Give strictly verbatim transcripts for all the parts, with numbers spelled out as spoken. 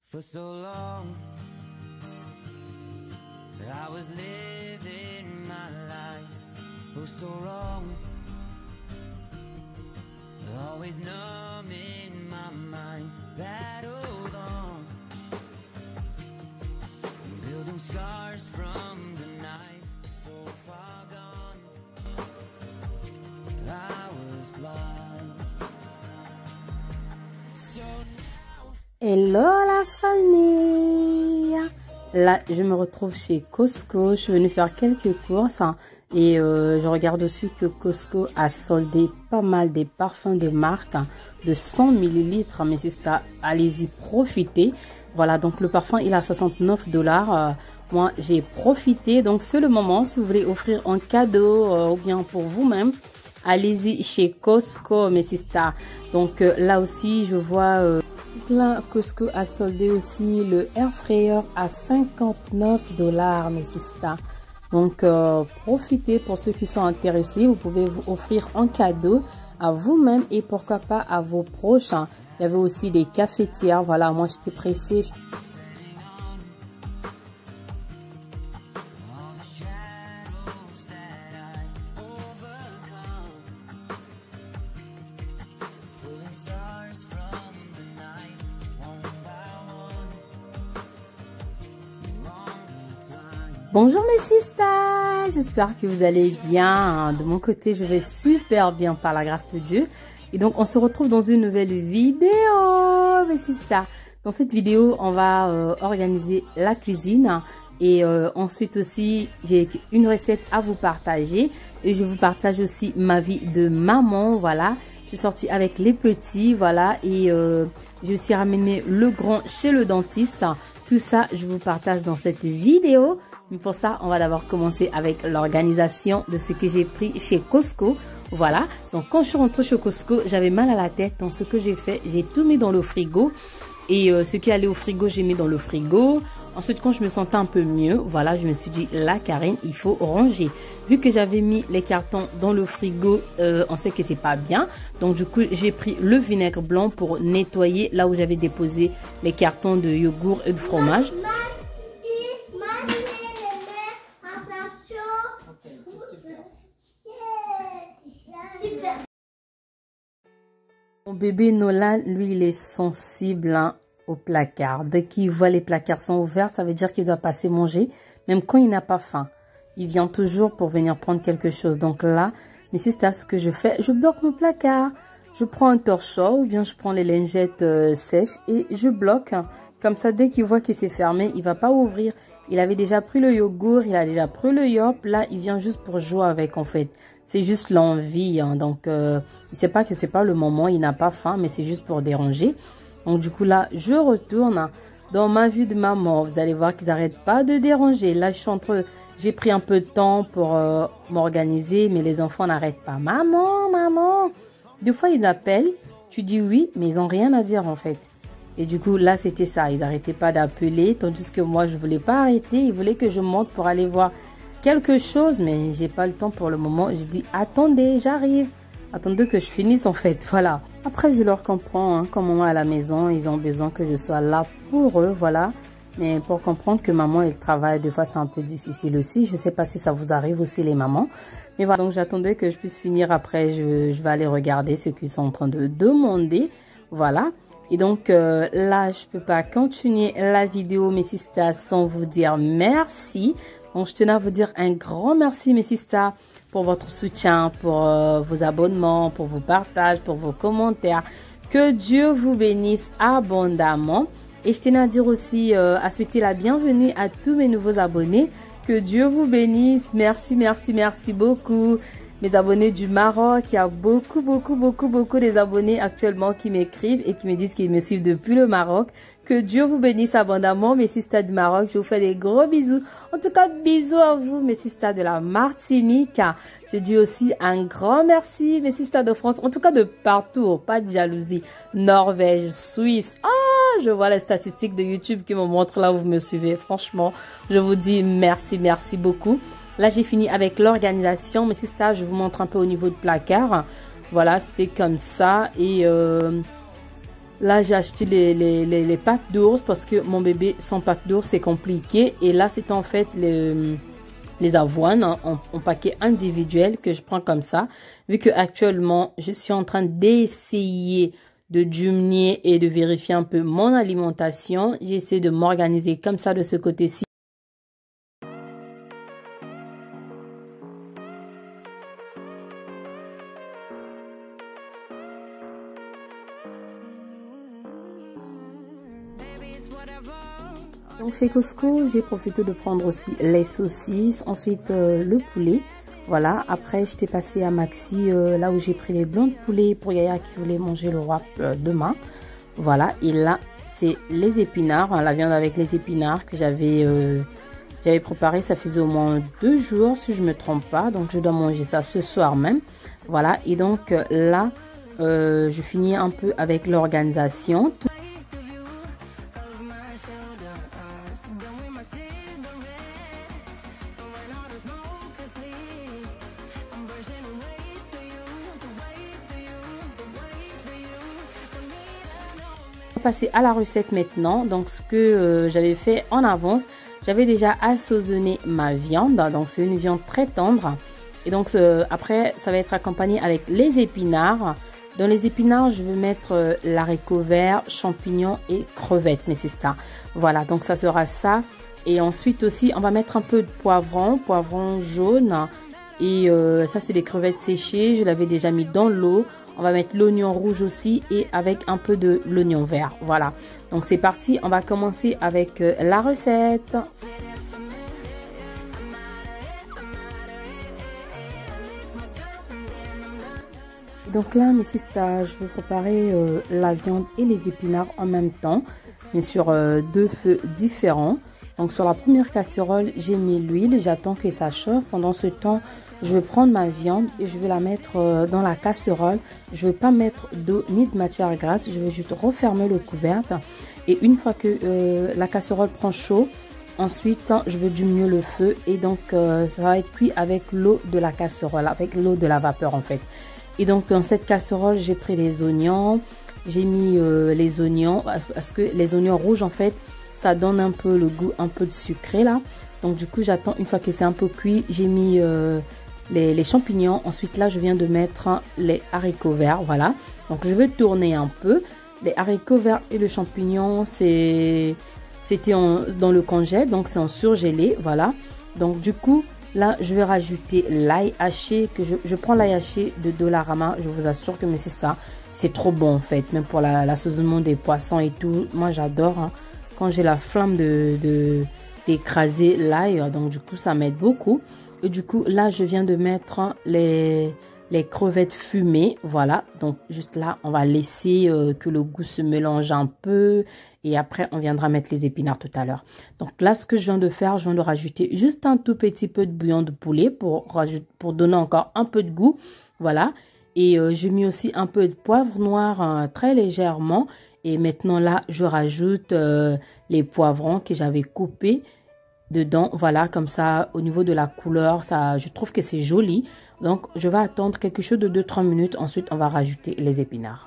For so long, I was living my life, oh so wrong, always numb in my mind, battled on, building scars from the night, so far gone, I was blind, so hello la famille. Là je me retrouve chez Costco. Je suis venue faire quelques courses hein, et euh, je regarde aussi que Costco a soldé pas mal des parfums de marque hein, de cent millilitres. Mais c'est ça, allez-y, profitez. Voilà, donc le parfum il a soixante-neuf dollars. Euh, moi j'ai profité, donc c'est le moment. Si vous voulez offrir un cadeau euh, ou bien pour vous-même, allez-y chez Costco, mes sisters. Donc euh, là aussi je vois euh, là, Costco a soldé aussi le air fryer à cinquante-neuf dollars, mes sisters. Donc, euh, profitez pour ceux qui sont intéressés. Vous pouvez vous offrir un cadeau à vous-même et pourquoi pas à vos prochains. Il y avait aussi des cafetières. Voilà, moi j'étais pressée. Bonjour mes sisters, j'espère que vous allez bien. De mon côté, je vais super bien par la grâce de Dieu. Et donc, on se retrouve dans une nouvelle vidéo, mes sisters. Dans cette vidéo, on va euh, organiser la cuisine. Et euh, ensuite aussi, j'ai une recette à vous partager. Et je vous partage aussi ma vie de maman, voilà. Je suis sortie avec les petits, voilà. Et euh, j'ai aussi ramené le grand chez le dentiste. Tout ça, je vous partage dans cette vidéo. Mais pour ça, on va d'abord commencer avec l'organisation de ce que j'ai pris chez Costco. Voilà. Donc, quand je suis rentrée chez Costco, j'avais mal à la tête. Donc, ce que j'ai fait, j'ai tout mis dans le frigo. Et euh, ce qui allait au frigo, j'ai mis dans le frigo. Ensuite, quand je me sentais un peu mieux, voilà, je me suis dit, là, Karine, il faut ranger. Vu que j'avais mis les cartons dans le frigo, euh, on sait que c'est pas bien. Donc, du coup, j'ai pris le vinaigre blanc pour nettoyer là où j'avais déposé les cartons de yogourt et de fromage. Mon bébé Nolan, lui, il est sensible hein, au placard. Dès qu'il voit les placards sont ouverts, ça veut dire qu'il doit passer manger, même quand il n'a pas faim. Il vient toujours pour venir prendre quelque chose. Donc là, mais c'est ça ce que je fais. Je bloque mon placard. Je prends un torchon ou bien je prends les lingettes euh, sèches et je bloque. Comme ça, dès qu'il voit qu'il s'est fermé, il va pas ouvrir. Il avait déjà pris le yogourt, il a déjà pris le yop. Là, il vient juste pour jouer avec en fait. C'est juste l'envie, hein. Donc euh, il sait pas que c'est pas le moment, il n'a pas faim, mais c'est juste pour déranger. Donc du coup là, je retourne dans ma vue de maman. Vous allez voir qu'ils n'arrêtent pas de déranger. Là, je suis entre, j'ai pris un peu de temps pour euh, m'organiser, mais les enfants n'arrêtent pas. Maman, maman. Des fois ils appellent, tu dis oui, mais ils n'ont rien à dire en fait. Et du coup là, c'était ça. Ils n'arrêtaient pas d'appeler, tandis que moi je voulais pas arrêter. Ils voulaient que je monte pour aller voir quelque chose, mais j'ai pas le temps pour le moment. J'ai dit attendez, j'arrive, attendez que je finisse en fait. Voilà, après je leur comprends hein, comme maman à la maison, ils ont besoin que je sois là pour eux, voilà. Mais pour comprendre que maman elle travaille, des fois c'est un peu difficile aussi. Je sais pas si ça vous arrive aussi les mamans, mais voilà. Donc j'attendais que je puisse finir. Après je, je vais aller regarder ce qu'ils sont en train de demander, voilà. Et donc euh, là je peux pas continuer la vidéo mes sisters sans vous dire merci. Donc, je tenais à vous dire un grand merci, mes sisters, pour votre soutien, pour euh, vos abonnements, pour vos partages, pour vos commentaires. Que Dieu vous bénisse abondamment. Et je tenais à dire aussi, euh, à souhaiter la bienvenue à tous mes nouveaux abonnés. Que Dieu vous bénisse. Merci, merci, merci beaucoup. Mes abonnés du Maroc, il y a beaucoup, beaucoup, beaucoup, beaucoup des abonnés actuellement qui m'écrivent et qui me disent qu'ils me suivent depuis le Maroc. Que Dieu vous bénisse abondamment, mes sisters du Maroc. Je vous fais des gros bisous. En tout cas, bisous à vous, mes sisters de la Martinique. Je dis aussi un grand merci, mes sisters de France. En tout cas, de partout. Pas de jalousie. Norvège, Suisse. Ah, je vois les statistiques de YouTube qui me montrent là où vous me suivez. Franchement, je vous dis merci, merci beaucoup. Là, j'ai fini avec l'organisation. Mes sisters, je vous montre un peu au niveau de placard. Voilà, c'était comme ça. Et... Euh, Là, j'ai acheté les, les, les, les pâtes d'ours parce que mon bébé, sans pâtes d'ours, c'est compliqué. Et là, c'est en fait les, les avoines en, en, en paquet individuel que je prends comme ça. Vu que actuellement, je suis en train d'essayer de diminuer et de vérifier un peu mon alimentation. J'essaie de m'organiser comme ça de ce côté-ci. Donc chez Costco, j'ai profité de prendre aussi les saucisses, ensuite euh, le poulet. Voilà, après j'étais passée à Maxi, euh, là où j'ai pris les blancs de poulet pour Yaya qui voulait manger le wrap euh, demain. Voilà, et là c'est les épinards, hein, la viande avec les épinards que j'avais euh, j'avais préparé. Ça faisait au moins deux jours si je me trompe pas, donc je dois manger ça ce soir même. Voilà, et donc euh, là euh, je finis un peu avec l'organisation. Passer à la recette maintenant. Donc ce que euh, j'avais fait en avance, j'avais déjà assaisonné ma viande, donc c'est une viande très tendre et donc euh, après ça va être accompagné avec les épinards. Dans les épinards je vais mettre euh, l'haricot vert, champignons et crevettes, mais c'est ça, voilà, donc ça sera ça. Et ensuite aussi on va mettre un peu de poivron, poivron jaune, et euh, ça c'est des crevettes séchées, je l'avais déjà mis dans l'eau. On va mettre l'oignon rouge aussi et avec un peu de l'oignon vert. Voilà. Donc c'est parti. On va commencer avec euh, la recette. Donc là, mes sisters, je vais préparer euh, la viande et les épinards en même temps, mais sur euh, deux feux différents. Donc sur la première casserole, j'ai mis l'huile. J'attends que ça chauffe. Pendant ce temps, je vais prendre ma viande et je vais la mettre euh, dans la casserole. Je ne vais pas mettre d'eau ni de matière grasse. Je vais juste refermer le couvercle. Et une fois que euh, la casserole prend chaud, ensuite, je vais diminuer le feu. Et donc, euh, ça va être cuit avec l'eau de la casserole, avec l'eau de la vapeur en fait. Et donc, dans cette casserole, j'ai pris les oignons. J'ai mis euh, les oignons parce que les oignons rouges en fait, ça donne un peu le goût un peu de sucré là. Donc du coup j'attends une fois que c'est un peu cuit. J'ai mis euh, les, les champignons. Ensuite là je viens de mettre les haricots verts. Voilà. Donc je vais tourner un peu. Les haricots verts et le champignon c'est c'était dans le congèle. Donc c'est en surgelé. Voilà. Donc du coup là je vais rajouter l'ail haché. que Je, je prends l'ail haché de Dollarama. Je vous assure que mais c'est ça. C'est trop bon en fait. Même pour l'assaisonnement des poissons et tout. Moi j'adore hein. Quand j'ai la flamme de, de d'écraser l'ail, donc du coup ça m'aide beaucoup. Et du coup là je viens de mettre les les crevettes fumées, voilà. Donc juste là on va laisser euh, que le goût se mélange un peu et après on viendra mettre les épinards tout à l'heure. Donc là ce que je viens de faire, je viens de rajouter juste un tout petit peu de bouillon de poulet pour rajouter, pour donner encore un peu de goût, voilà. Et euh, j'ai mis aussi un peu de poivre noir euh, très légèrement. Et maintenant là, je rajoute euh, les poivrons que j'avais coupés dedans. Voilà, comme ça, au niveau de la couleur, ça, je trouve que c'est joli. Donc, je vais attendre quelque chose de deux trois minutes. Ensuite, on va rajouter les épinards.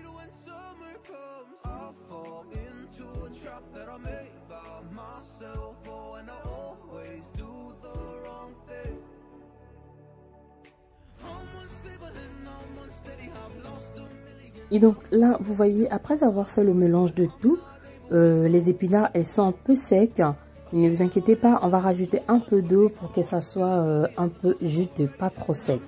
Et donc là, vous voyez, après avoir fait le mélange de tout, euh, les épinards, elles sont un peu secs. Ne vous inquiétez pas, on va rajouter un peu d'eau pour que ça soit euh, un peu juteux, pas trop sec.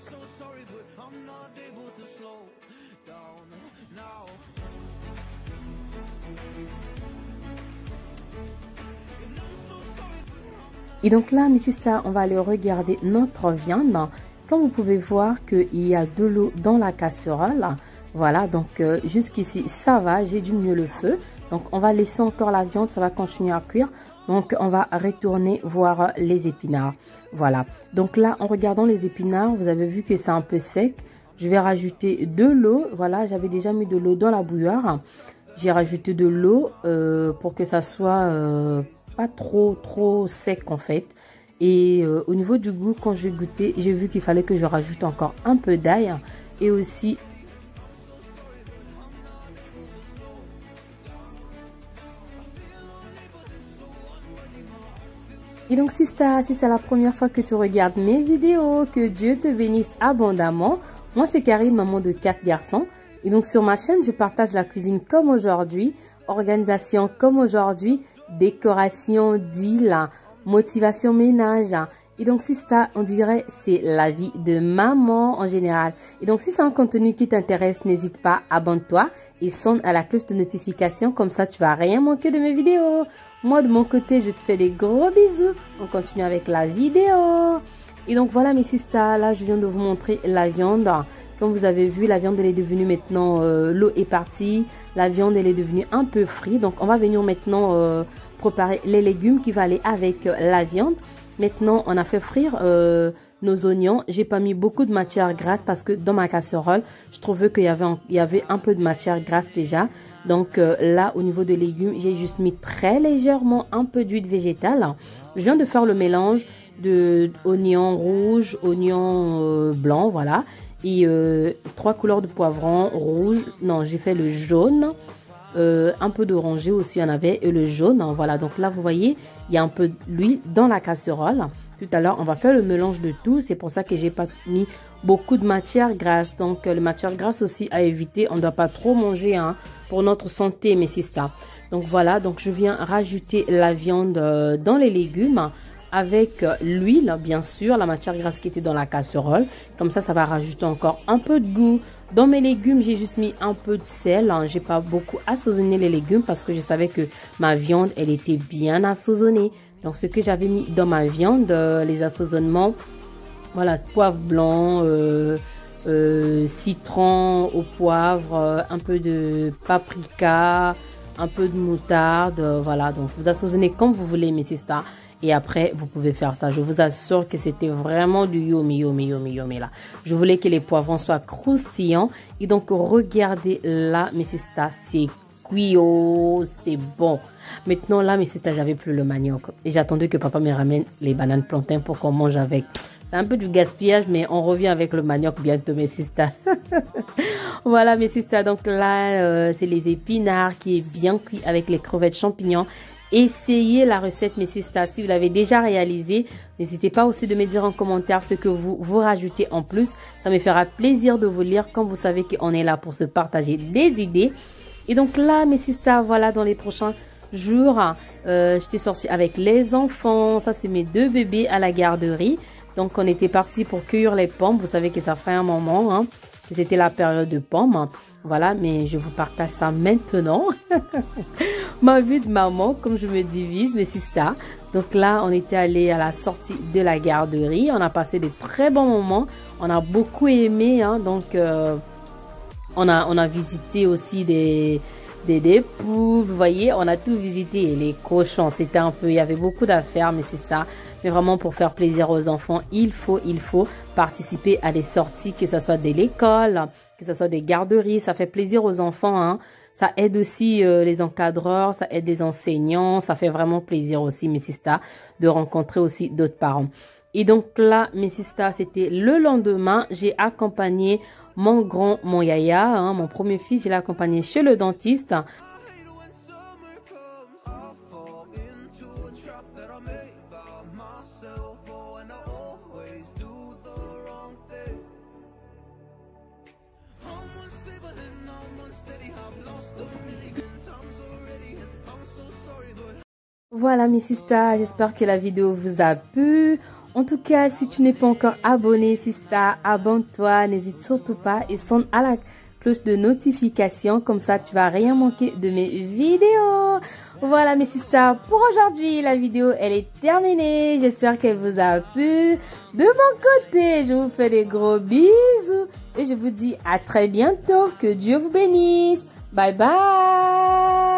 Et donc là, mes sisters, on va aller regarder notre viande. Comme vous pouvez voir qu'il y a de l'eau dans la casserole. Voilà, donc euh, jusqu'ici, ça va, j'ai diminué le feu. Donc, on va laisser encore la viande, ça va continuer à cuire. Donc, on va retourner voir les épinards. Voilà, donc là, en regardant les épinards, vous avez vu que c'est un peu sec. Je vais rajouter de l'eau. Voilà, j'avais déjà mis de l'eau dans la bouilloire. J'ai rajouté de l'eau euh, pour que ça soit euh, pas trop, trop sec en fait. Et euh, au niveau du goût, quand j'ai goûté, j'ai vu qu'il fallait que je rajoute encore un peu d'ail et aussi Et donc, Sista, si c'est la première fois que tu regardes mes vidéos, que Dieu te bénisse abondamment. Moi, c'est Karine, maman de quatre garçons. Et donc, sur ma chaîne, je partage la cuisine comme aujourd'hui, organisation comme aujourd'hui, décoration, deal, motivation ménage. Et donc, Sista, on dirait c'est la vie de maman en général. Et donc, si c'est un contenu qui t'intéresse, n'hésite pas, abonne-toi et sonne à la cloche de notification. Comme ça, tu vas rien manquer de mes vidéos. Moi, de mon côté, je te fais des gros bisous. On continue avec la vidéo. Et donc, voilà mes sisters. Là, je viens de vous montrer la viande. Comme vous avez vu, la viande, elle est devenue maintenant... Euh, l'eau est partie. La viande, elle est devenue un peu frite. Donc, on va venir maintenant euh, préparer les légumes qui vont aller avec euh, la viande. Maintenant, on a fait frire euh, nos oignons. J'ai pas mis beaucoup de matière grasse parce que dans ma casserole, je trouvais qu'il y avait, un, il y avait un peu de matière grasse déjà. Donc euh, là, au niveau des légumes, j'ai juste mis très légèrement un peu d'huile végétale. Je viens de faire le mélange de oignons rouges, oignons euh, blancs, voilà. Et euh, trois couleurs de poivron rouge. Non, j'ai fait le jaune. Euh, un peu d'oranger aussi, il y en avait. Et le jaune, voilà. Donc là, vous voyez, il y a un peu d'huile dans la casserole. Tout à l'heure, on va faire le mélange de tout. C'est pour ça que j'ai pas mis beaucoup de matière grasse. Donc, euh, la matière grasse aussi à éviter. On ne doit pas trop manger hein, pour notre santé, mais c'est ça. Donc, voilà. Donc, je viens rajouter la viande euh, dans les légumes avec euh, l'huile, bien sûr. La matière grasse qui était dans la casserole. Comme ça, ça va rajouter encore un peu de goût. Dans mes légumes, j'ai juste mis un peu de sel. Hein. J'ai pas beaucoup assaisonné les légumes parce que je savais que ma viande, elle était bien assaisonnée. Donc, ce que j'avais mis dans ma viande, euh, les assaisonnements, voilà, poivre blanc, euh, euh, citron au poivre, euh, un peu de paprika, un peu de moutarde, euh, voilà. Donc, vous assaisonnez comme vous voulez, mais c'est ça. Et après, vous pouvez faire ça. Je vous assure que c'était vraiment du yomi, yomi, yomi, yomi là. Je voulais que les poivrons soient croustillants. Et donc, regardez là, mais c'est ça, c'est cuit, oh, c'est bon. Maintenant, là, mais c'est ça, j'avais plus le manioc. Et j'attendais que papa me ramène les bananes plantains pour qu'on mange avec. C'est un peu du gaspillage, mais on revient avec le manioc bientôt, mes sisters. Voilà, mes sisters. Donc là, euh, c'est les épinards qui est bien cuit avec les crevettes champignons. Essayez la recette, mes sisters. Si vous l'avez déjà réalisée, n'hésitez pas aussi de me dire en commentaire ce que vous vous rajoutez en plus. Ça me fera plaisir de vous lire. Comme vous savez qu'on est là pour se partager des idées. Et donc là, mes sisters, voilà, dans les prochains jours, euh, j'étais sortie avec les enfants. Ça, c'est mes deux bébés à la garderie. Donc, on était parti pour cueillir les pommes. Vous savez que ça fait un moment, hein. C'était la période de pommes. Voilà, mais je vous partage ça maintenant. Ma vie de maman, comme je me divise, mes sisters. Donc là, on était allé à la sortie de la garderie. On a passé de très bons moments. On a beaucoup aimé, hein. Donc, euh, on a, on a visité aussi des... Des, des poules, vous voyez, on a tout visité. Les cochons, c'était un peu, il y avait beaucoup d'affaires, mais c'est ça. Mais vraiment, pour faire plaisir aux enfants, il faut, il faut participer à des sorties, que ce soit de l'école, que ce soit des garderies. Ça fait plaisir aux enfants, hein. Ça aide aussi euh, les encadreurs, ça aide les enseignants. Ça fait vraiment plaisir aussi, mes sisters, de rencontrer aussi d'autres parents. Et donc là, mes sisters, c'était le lendemain. J'ai accompagné mon grand, mon yaya, hein, mon premier fils, je l'ai accompagné chez le dentiste. Voilà mes sisters, j'espère que la vidéo vous a plu. En tout cas, si tu n'es pas encore abonné, sister, abonne-toi, n'hésite surtout pas et sonne à la cloche de notification. Comme ça, tu vas rien manquer de mes vidéos. Voilà mes sisters, pour aujourd'hui, la vidéo, elle est terminée. J'espère qu'elle vous a plu. De mon côté, je vous fais des gros bisous et je vous dis à très bientôt. Que Dieu vous bénisse. Bye bye.